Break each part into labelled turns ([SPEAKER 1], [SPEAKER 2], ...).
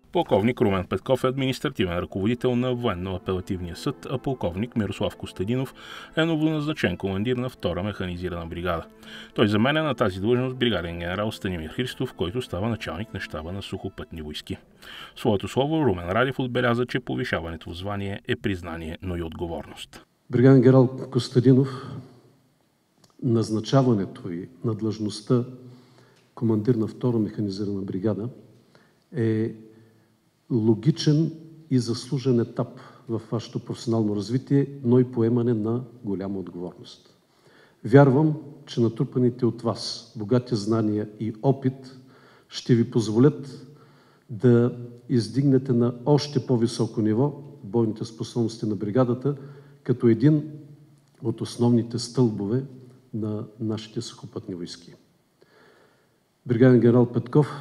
[SPEAKER 1] Полковник Румен Петков е административен ръководител на Военно-апелативния съд, а полковник Мирослав Костадинов е новоназначен командир на 2-ра механизирана бригада. Той заменя на тази длъжност бригаден генерал Станимир Христов, който става началник на щаба на сухопътни войски. В своето слово Румен Радев отбеляза, че повишаването в звание е признание, но и отговорност.
[SPEAKER 2] Бригаден генерал Костадинов, назначаването и на длъжността командир на 2-ра механизирана бригада е логичен и заслужен етап в вашето професионално развитие, но и поемане на голяма отговорност. Вярвам, че натрупаните от вас богати знания и опит ще ви позволят да издигнете на още по-високо ниво бойните способности на бригадата, като един от основните стълбове на нашите сухопътни войски. Бригаден генерал Петков,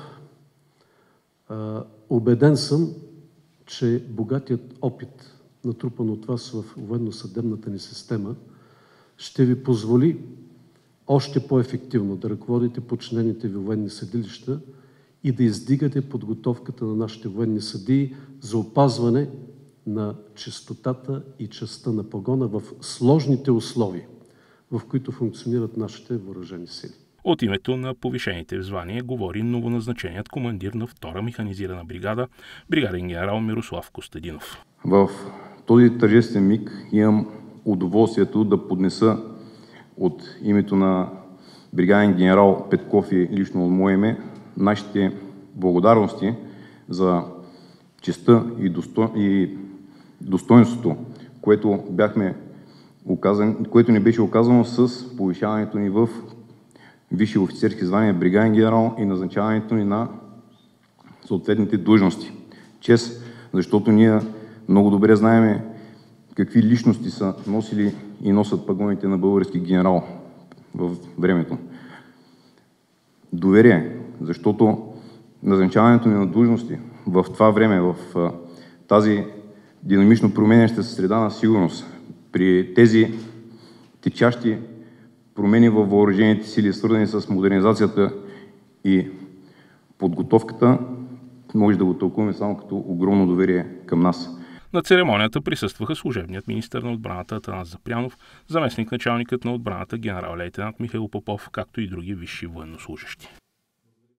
[SPEAKER 2] убеден съм, че богатият опит, натрупан от вас в военно-съдебната ни система, ще ви позволи още по-ефективно да ръководите подчинените ви военни съдилища и да издигате подготовката на нашите военни съдии за опазване на чистотата и честта на погона в сложните условия, в които функционират нашите въоръжени сили.
[SPEAKER 1] От името на повишените в звание говори новоназначеният командир на 2-ра механизирана бригада, бригаден генерал Мирослав Костадинов.
[SPEAKER 3] В този тържествен миг имам удоволствието да поднеса от името на бригаден генерал Петков и лично от мое име нашите благодарности за честта и достоинството, което ни беше оказано с повишаването ни в висши офицерски звания бригаден генерал и назначаването ни на съответните длъжности. Чест, защото ние много добре знаем какви личности са носили и носят пагоните на български генерал в времето. Доверие, защото назначаването ни на длъжности в това време, в тази динамично променяща се среда на сигурност, при тези течащи промени във въоръжените сили, свързани с модернизацията и подготовката, може да го тълкуваме само като огромно доверие към нас.
[SPEAKER 1] На церемонията присъстваха служебният министър на отбраната Атанас Запрянов, заместник началникът на отбраната генерал-лейтенант Михаил Попов, както и други висши военнослужещи.